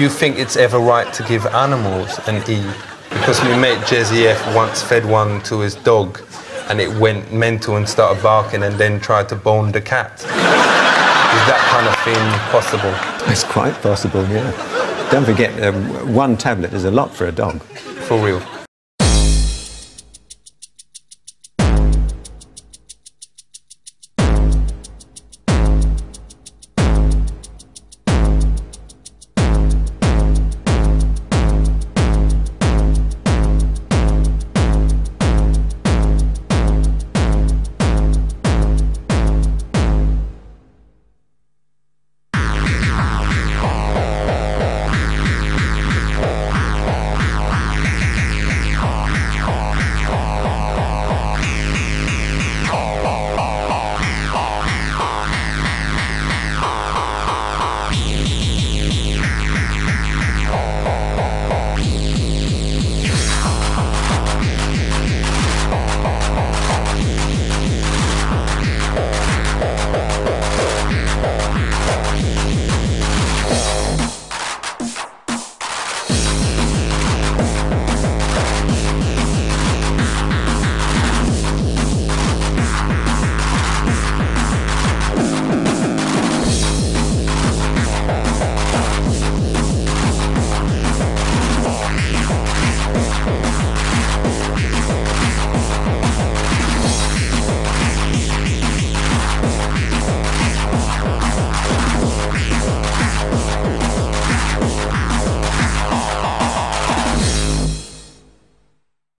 you think it's ever right to give animals an E? Because my mate Jezzy F once fed one to his dog and it went mental and started barking and then tried to bone the cat. Is that kind of thing possible? It's quite possible, yeah. Don't forget, one tablet is a lot for a dog. For real.